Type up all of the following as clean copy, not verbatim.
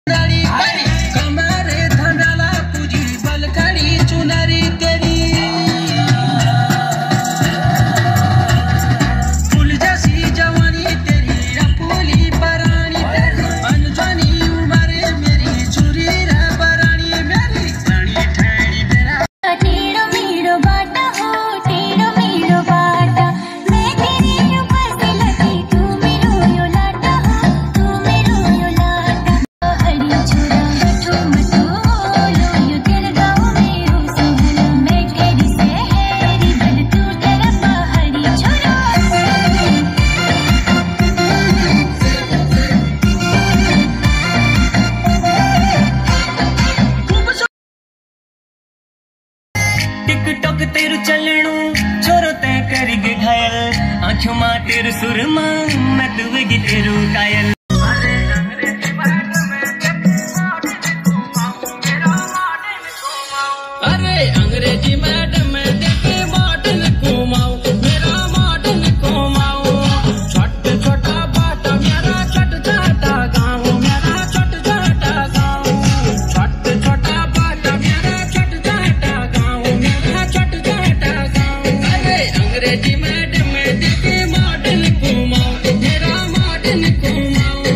TikTok तेरू चलणू छोरो तै करिगे घायल आँखों मां तेरू सुरमा मैं तुवेगी तेरू कायल। अरे अंग्रेजी मैडम मैं देखे मॉडर्न घुमाऊं मेरा मॉडर्न घुमाऊं छोट छोटा बाटा मेरा छोट जाटा गाँव मेरा छोट जाटा गाँव छोट छोटा बाटा मेरा छोट जाटा गाँव मेरा छोट जाटा गाँव। अरे अंग्रेजी मैडम मैं देखे मॉडर्न घुमाऊं मेरा मॉडर्न घुमाऊं।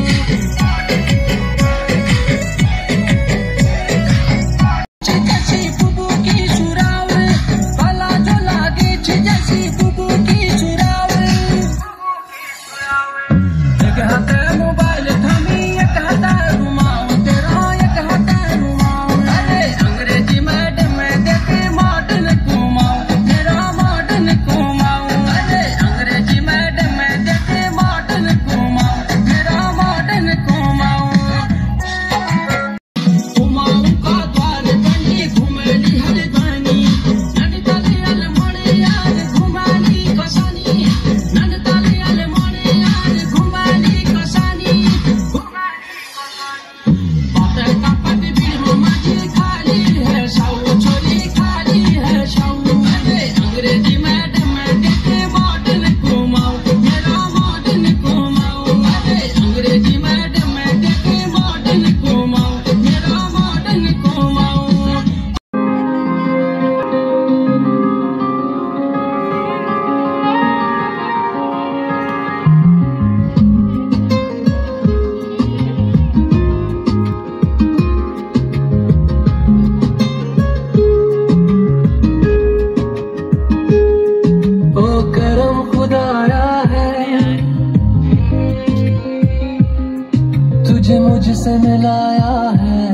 तुझे मुझसे मिलाया है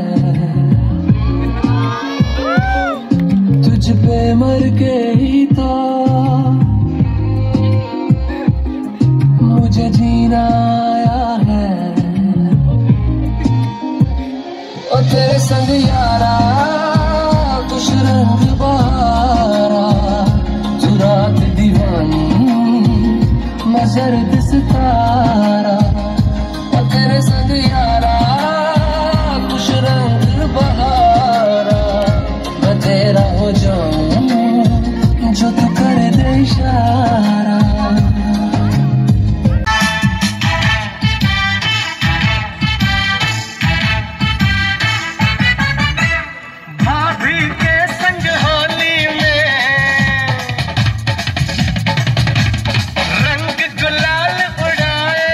तुझ पे मर के ही तो मुझे जीना आया है। और तेरे संग यारा कुछ रंग बहारा तू रात दीवानी मैं जर्द सितारा। और तेरे संग यारा कुछ रंग बहारा मैं तेरा हो जाऊं जो तू कर दे इशारा। भाभी के संग होली में रंग गुलाल उड़ाए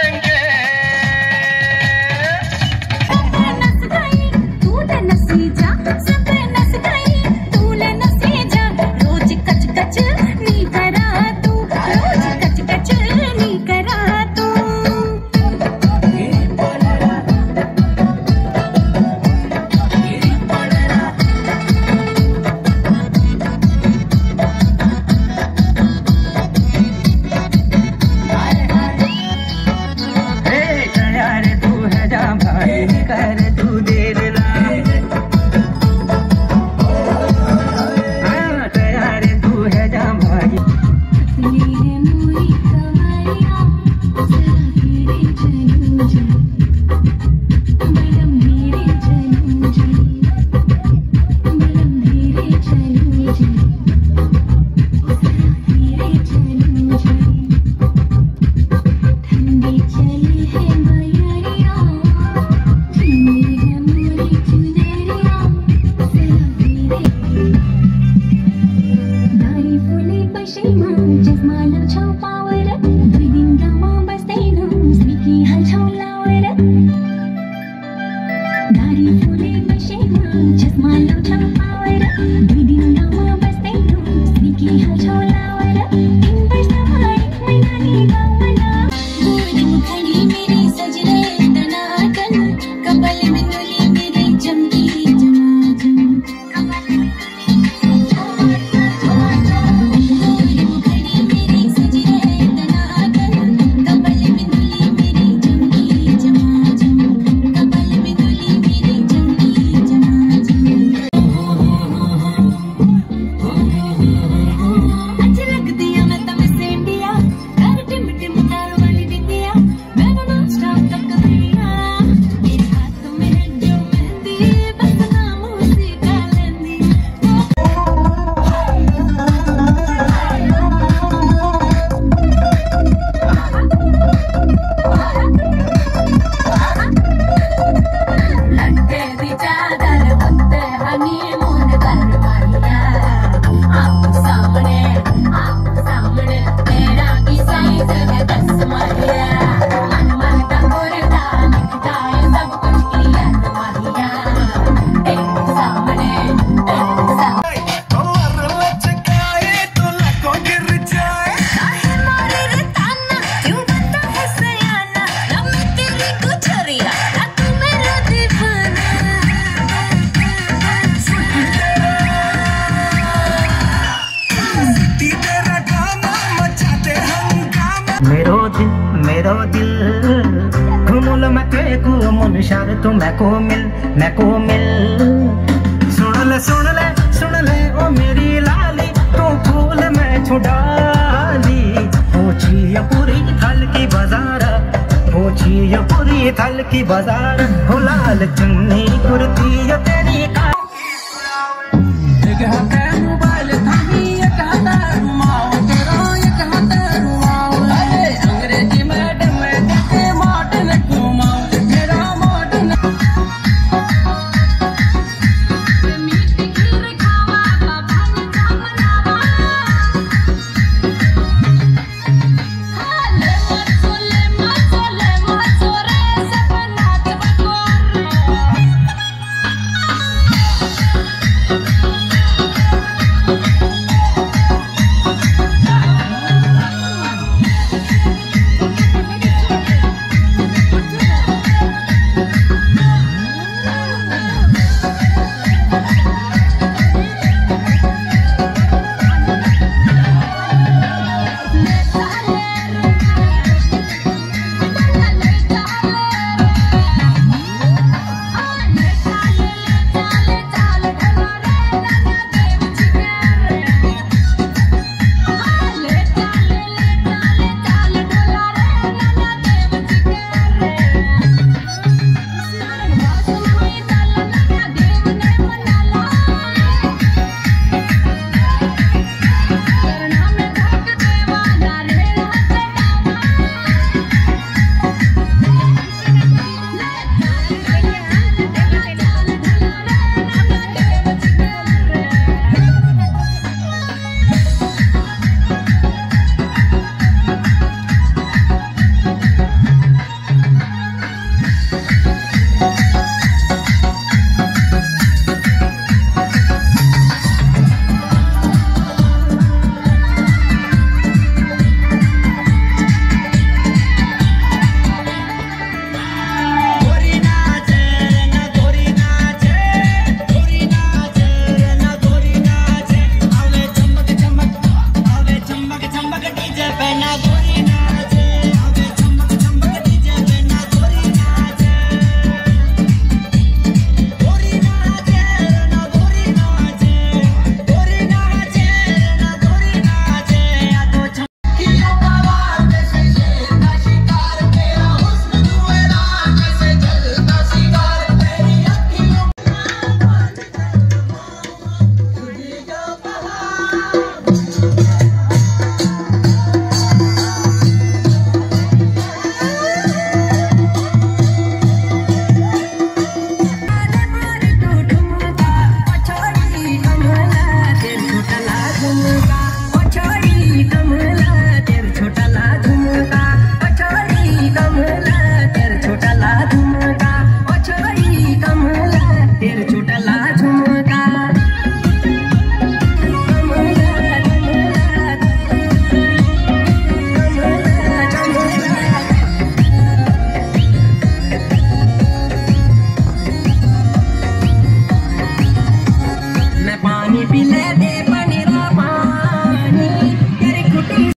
मेरो दिल घुमुल मते को मुनशार तू मैं को मिल सुन ले ओ मेरी लाली तू फूल मैं छुड़ाली पूछी पूरी थल की बाजार हो लाल चुन